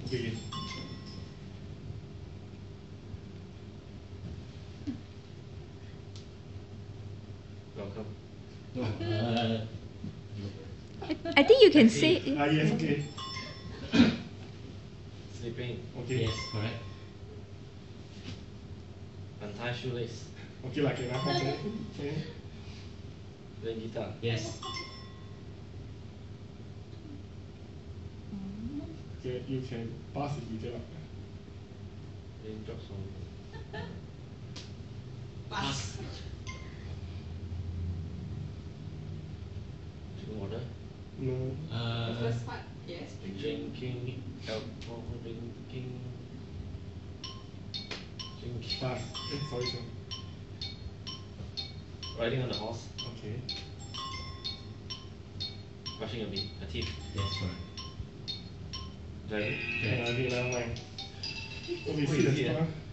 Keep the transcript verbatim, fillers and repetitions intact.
Okay. Welcome. No, uh, I think you can say. Ah, yes, okay. Sleeping. Okay. yes, correct. Untie shoelace. Okay, like enough. Okay. Okay. Playing guitar. Yes. Okay, you can pass if you cannot. Playing drugs on. Pass. Drinking water. No. Uh, First part, yes. Drinking alcohol. Drinking. Drinking. Pass. Eh, sorry, sir. Riding on the horse. Okay. Brushing a, bit, a teeth. yes, correct. Driving. Okay, Okay. okay, never mind. Oh, we Wait, see the is it, star. ah?